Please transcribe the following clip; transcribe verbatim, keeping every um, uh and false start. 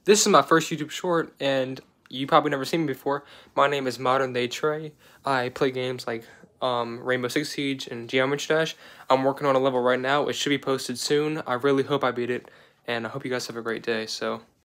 This is my first YouTube short, and you probably never seen me before. My name is Modern Day Trey. I play games like um, Rainbow Six Siege and Geometry Dash. I'm working on a level right now. It should be posted soon. I really hope I beat it, and I hope you guys have a great day. So.